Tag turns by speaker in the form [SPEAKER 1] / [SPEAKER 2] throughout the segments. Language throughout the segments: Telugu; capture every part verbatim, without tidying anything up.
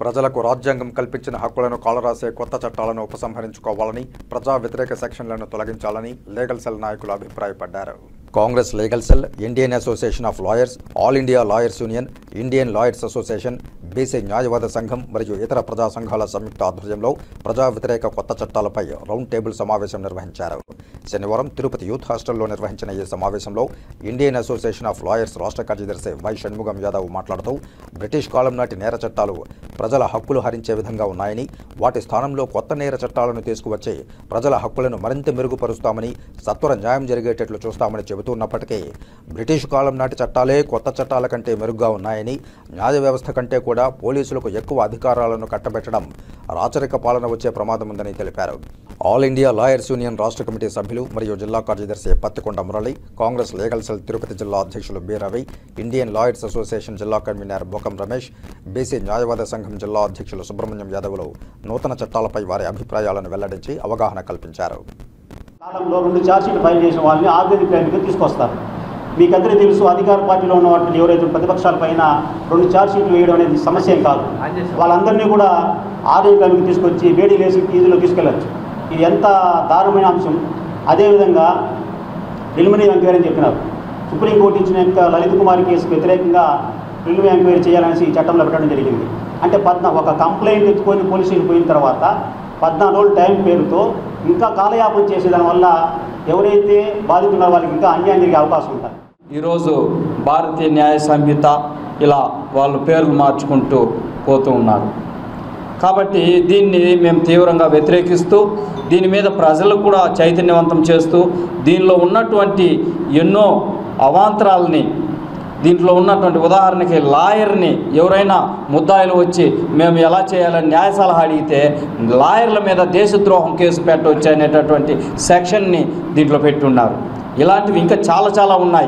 [SPEAKER 1] ప్రజలకు రాజ్యాంగం కల్పించిన హక్కులను కాలరాసే కొత్త చట్టాలను ఉపసంహరించుకోవాలని, ప్రజా వ్యతిరేక సెక్షన్లను తొలగించాలని లీగల్ సెల్ నాయకులు అభిప్రాయపడ్డారు. Congress legal cell, Indian association of lawyers, all India lawyers union, Indian lawyers association, BC న్యాయవాద సంఘం మరియు ఇతర ప్రజా సంఘాల సంయుక్త ఆధ్వర్యంలో ప్రజా వ్యతిరేక కొత్త చట్టాలపై రౌండ్ టేబుల్ సమావేశం నిర్వహించారు. శనివారం తిరుపతి యూత్ హాస్టల్లో నిర్వహించిన ఈ సమావేశంలో ఇండియన్ అసోసియేషన్ ఆఫ్ లాయర్స్ రాష్ట్ర కార్యదర్శి వై షణ్ముగం యాదవ్ మాట్లాడుతూ, బ్రిటిష్ కాలం నాటి నేర చట్టాలు ప్రజల హక్కులు హరించే విధంగా ఉన్నాయని, వాటి స్థానంలో కొత్త నేర చట్టాలను తీసుకువచ్చి ప్రజల హక్కులను మరింత మెరుగుపరుస్తామని, సత్వర న్యాయం జరిగేటట్లు చూస్తామని చెబుతున్నప్పటికీ బ్రిటిష్ కాలం నాటి చట్టాలే కొత్త చట్టాల కంటే మెరుగ్గా ఉన్నాయని, న్యాయ వ్యవస్థ కంటే కూడా పోలీసులకు ఎక్కువ అధికారాలను కట్టబెట్టడం రాచరిక పాలన వచ్చే ప్రమాదం ఉందని తెలిపారు. ఆల్ ఇండియా లాయర్స్ యూనియన్ రాష్ట్ర కమిటీ సభ్యులు మరియు జిల్లా కార్యదర్శి పత్తికొండ మురళి, కాంగ్రెస్ లీగల్ సెల్ తిరుపతి జిల్లా అధ్యక్షులు B Ravi, Indian lawyers association జిల్లా కన్వీనర్ బొకం రమేష్, బీసీ న్యాయవాద సంఘం జిల్లా అధ్యక్షులు సుబ్రహ్మణ్యం యాదవ్లు నూతన చట్టాలపై వారి అభిప్రాయాలను వెల్లడించి అవగాహన కల్పించారు.
[SPEAKER 2] కాలంలో రెండు ఛార్జ్షీట్ ఫైల్ చేసిన వాళ్ళని ఆర్గనైజ్ క్రైమ్కి తీసుకొస్తారు. మీకు అందరికీ తెలుసు, అధికార పార్టీలో ఉన్న వాటిని ఎవరైతే ప్రతిపక్షాల పైన రెండు ఛార్జ్షీట్లు వేయడం అనేది సమస్య ఏం కాదు. వాళ్ళందరినీ కూడా ఆర్గనైజ్ క్రైమ్కి తీసుకొచ్చి వేడి లేసి ఈజీలో తీసుకెళ్ళచ్చు. ఇది ఎంత దారుణమైన అంశం. అదేవిధంగా ప్రిలిమినరీ ఎంక్వైరీ అని చెప్పినారు. సుప్రీంకోర్టు ఇచ్చిన యొక్క లలిత్ కుమార్ కేసుకు వ్యతిరేకంగా ప్రిలిమినరీ ఎంక్వైరీ చేయాలనేసి ఈ చట్టంలో పెట్టడం జరిగింది. అంటే పద్నా ఒక కంప్లైంట్ ఎత్తుకొని పోలీసులు పోయిన తర్వాత పద్నాలుగు రోజుల టైం పేరుతో ఇంకా కాలయాపన చేసేదాని వల్ల ఎవరైతే బాధితున్నారో వాళ్ళకి ఇంకా అన్యాయం జరిగే అవకాశం ఉంటుంది.
[SPEAKER 3] ఈరోజు భారతీయ న్యాయ సంహిత ఇలా వాళ్ళు పేర్లు మార్చుకుంటూ పోతూ ఉన్నారు. కాబట్టి దీన్ని మేము తీవ్రంగా వ్యతిరేకిస్తూ, దీని మీద ప్రజలు కూడా చైతన్యవంతం చేస్తూ, దీనిలో ఉన్నటువంటి ఎన్నో అవాంతరాలని, దీంట్లో ఉన్నటువంటి ఉదాహరణకి లాయర్ని ఎవరైనా ముద్దాయిలు వచ్చి మేము ఎలా చేయాలని న్యాయ సలహా అడిగితే లాయర్ల మీద దేశద్రోహం కేసు పెట్టవచ్చు అనేటటువంటి సెక్షన్ని దీంట్లో పెట్టున్నారు. ఇలాంటివి ఇంకా చాలా చాలా ఉన్నాయి.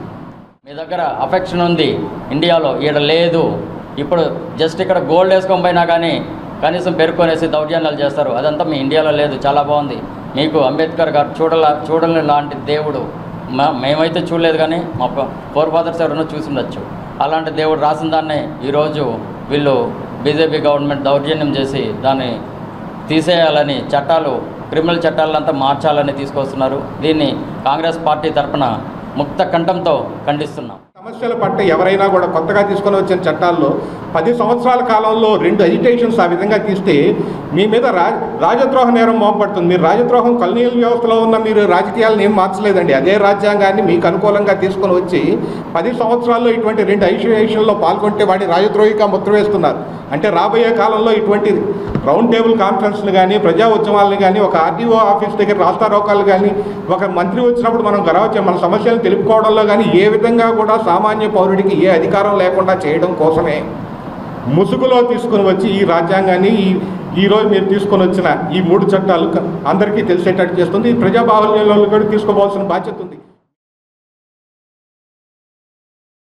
[SPEAKER 4] మీ దగ్గర అఫెక్షన్ ఉంది, ఇండియాలో ఈడ లేదు. ఇప్పుడు జస్ట్ ఇక్కడ గోల్డ్ వేసుకొని పోయినా కానీ కనీసం పెరుక్కొనేసి దౌర్జన్యాలు చేస్తారు. అదంతా మీ ఇండియాలో లేదు. చాలా బాగుంది. మీకు అంబేద్కర్ గారు చూడలా చూడని లాంటి దేవుడు మా మేమైతే చూడలేదు, కానీ మా ఫోర్ ఫాదర్స్ ఎవరైనా చూసి ఉండొచ్చు. అలాంటి దేవుడు రాసిన దాన్ని ఈరోజు వీళ్ళు బీజేపీ గవర్నమెంట్ దౌర్జన్యం చేసి దాన్ని తీసేయాలని, చట్టాలు క్రిమినల్ చట్టాలంతా మార్చాలని తీసుకొస్తున్నారు. దీన్ని కాంగ్రెస్ పార్టీ తరఫున ముక్త కంఠంతో ఖండిస్తున్నాం.
[SPEAKER 5] సమస్యల పట్ల ఎవరైనా కూడా కొత్తగా తీసుకొని వచ్చిన చట్టాల్లో పది సంవత్సరాల కాలంలో రెండు అజిటేషన్స్ ఆ విధంగా తీస్తే మీ మీద రా రాజద్రోహ నేరం మోపడుతుంది. మీరు రాజద్రోహం కల్నీయుల వ్యవస్థలో ఉన్న మీరు రాజకీయాలను ఏం మార్చలేదండి. అదే రాజ్యాంగాన్ని మీకు అనుకూలంగా తీసుకొని వచ్చి పది సంవత్సరాల్లో ఇటువంటి రెండు అజిటేషన్లో పాల్గొంటే వాడి రాజద్రోహిగా ముద్ర వేస్తున్నారు. అంటే రాబోయే కాలంలో ఇటువంటి రౌండ్ టేబుల్ కాన్ఫరెన్స్లు కానీ, ప్రజా ఉద్యమాలను కానీ, ఒక ఆర్డీఓ ఆఫీస్ దగ్గర రాస్తారోకాలు కానీ, ఒక మంత్రి వచ్చినప్పుడు మనం గర్వచ్చే మన సమస్యలను తెలుపుకోవడంలో కానీ ఏ విధంగా కూడా సామాన్య పౌరుడికి ఏ అధికారం లేకుండా చేయడం కోసమే ముసుగులో తీసుకుని వచ్చి ఈ రాజ్యాంగాన్ని ఈ ఈరోజు మీరు తీసుకొని వచ్చిన ఈ మూడు చట్టాలు అందరికీ తెలిసేటట్టు చేస్తుంది. ప్రజాబాహుల్యంలో కూడా తీసుకోవాల్సిన బాధ్యత ఉంది.